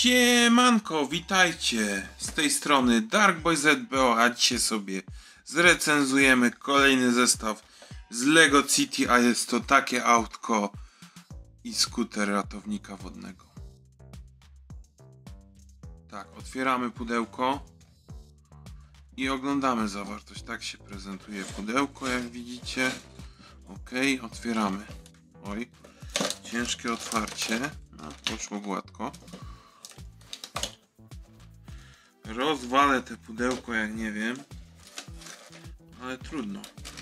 Siemanko, witajcie! Z tej strony Darkboy ZBO, a dzisiaj sobie zrecenzujemy kolejny zestaw z Lego City, a jest to takie autko i skuter ratownika wodnego. Tak, otwieramy pudełko i oglądamy zawartość. Tak się prezentuje pudełko, jak widzicie. Ok, otwieramy. Oj, ciężkie otwarcie. No, poszło gładko. Rozwalę te pudełko, jak nie wiem, ale trudno.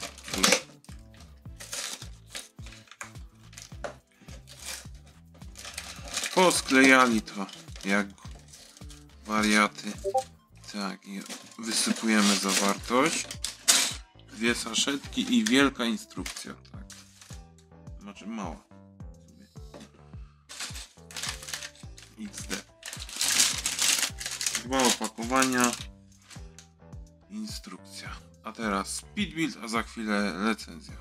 Posklejali to jak wariaty. Tak, i wysypujemy zawartość. 2 saszetki i wielka instrukcja. Tak, znaczy mała. XD. 2 opakowania, instrukcja. A teraz speed build, a za chwilę recenzja.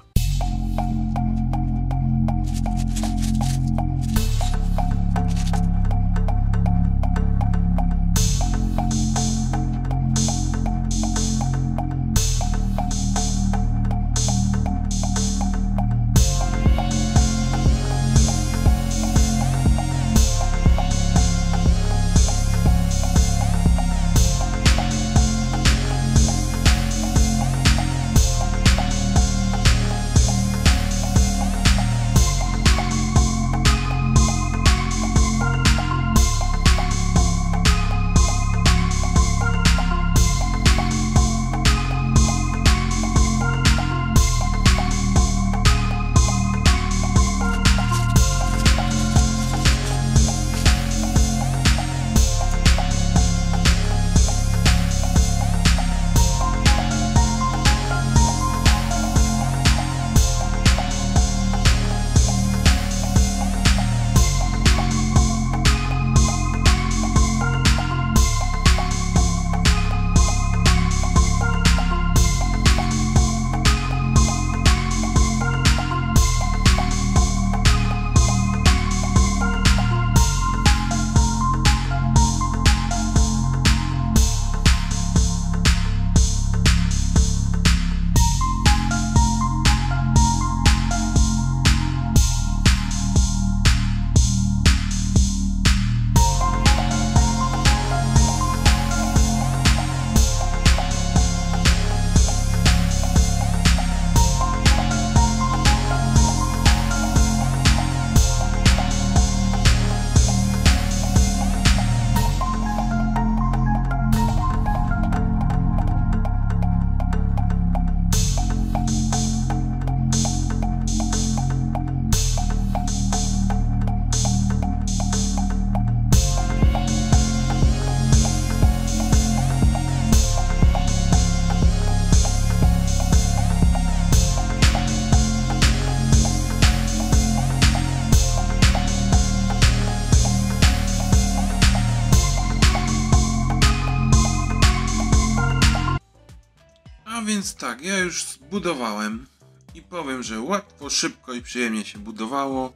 A więc tak, ja już zbudowałem i powiem, że łatwo, szybko i przyjemnie się budowało.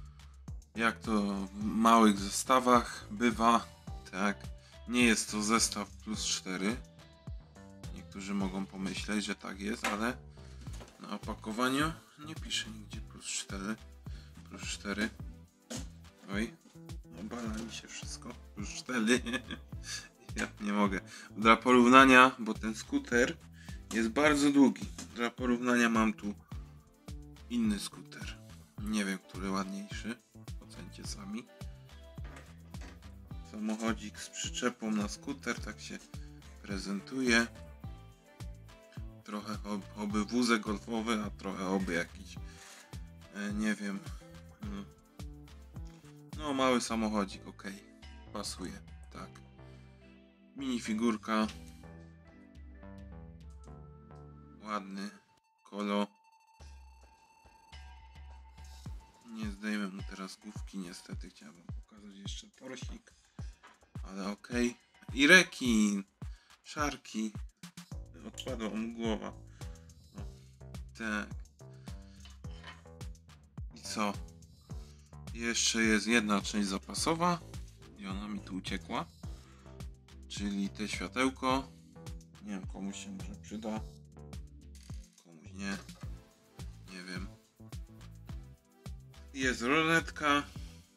Jak to w małych zestawach bywa, tak. Nie jest to zestaw plus 4. Niektórzy mogą pomyśleć, że tak jest, ale na opakowaniu nie pisze nigdzie plus 4. Plus 4. Oj, obala mi się wszystko. Plus 4. Ja nie mogę. Dla porównania, bo ten skuter jest bardzo długi. Dla porównania mam tu inny skuter. Nie wiem, który ładniejszy. Ocencie sami. Samochodzik z przyczepą na skuter. Tak się prezentuje. Trochę oby wózek golfowy, a trochę oby jakiś nie wiem. No mały samochodzik, ok. Pasuje, tak. Minifigurka. Ładny kolo. Nie zdejmę mu teraz główki, niestety. Chciałbym pokazać jeszcze torsik, ale ok. I rekin, szarki. Odpadła mu głowa. O, tak. I co? Jeszcze jest jedna część zapasowa. I ona mi tu uciekła. Czyli te światełko. Nie wiem, komuś się może przyda. Komuś nie. Nie wiem. Jest roletka.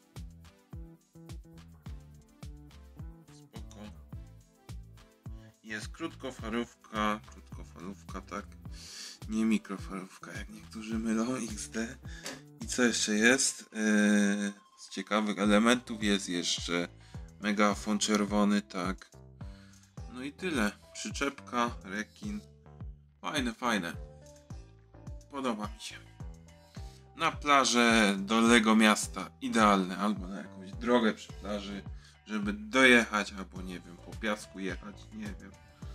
Spoko. Jest krótkofalówka, tak. Nie mikrofalówka, jak niektórzy mylą, XD. I co jeszcze jest? Z ciekawych elementów jest jeszcze megafon czerwony, tak. No i tyle. Przyczepka, rekin. Fajne. Podoba mi się. Na plażę dolnego miasta idealne, albo na jakąś drogę przy plaży, żeby dojechać, albo nie wiem, po piasku jechać, nie wiem.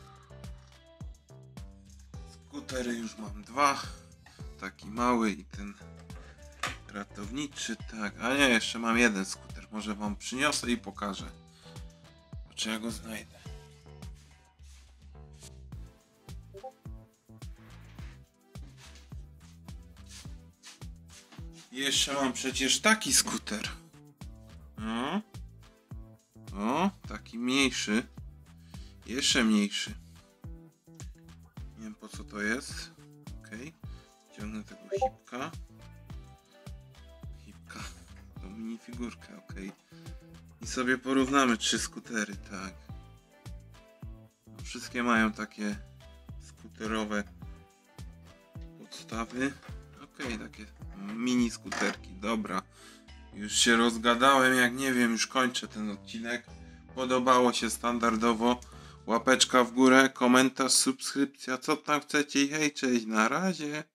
Skutery już mam 2, taki mały i ten ratowniczy, tak, a nie, jeszcze mam jeden skuter, może wam przyniosę i pokażę, czy ja go znajdę. Jeszcze mam przecież taki skuter. No. O, taki mniejszy. Jeszcze mniejszy. Nie wiem po co to jest. Okej. Ciągnę tego hipka. To minifigurkę, okej. I sobie porównamy 3 skutery, tak. No, wszystkie mają takie skuterowe podstawy. Okej, takie mini skuterki, dobra. Już się rozgadałem, jak nie wiem, już kończę ten odcinek. Podobało się standardowo. Łapeczka w górę, komentarz, subskrypcja, co tam chcecie i hej, cześć, na razie.